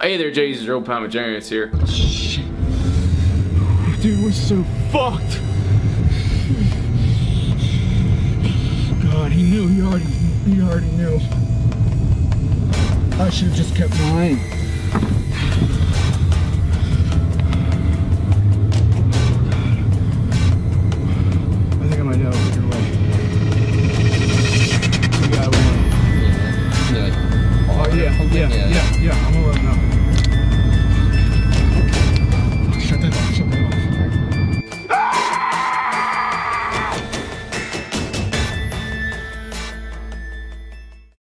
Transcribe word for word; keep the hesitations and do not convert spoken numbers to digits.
Hey there, Jesus, Road Palmagerians here. Shit. Dude, we're so fucked. God, he knew. He already, he already knew. I should have just kept lying.